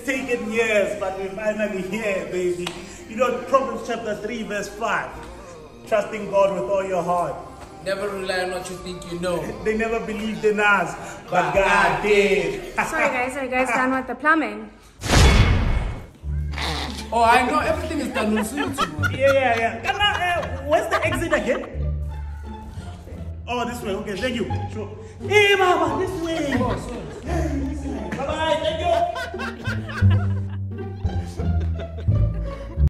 It's taken years, but we're finally here, baby. You know, Proverbs chapter 3, verse 5. Trusting God with all your heart. Never rely on what you think you know. They never believed in us, but God did. Sorry guys, are you guys done with the plumbing? Oh, I know everything is done with you. Yeah. Come on, where's the exit again? Oh, this way. Okay, thank you. Sure. Hey, Mama, this way. Oh, sorry. Bye-bye, thank you.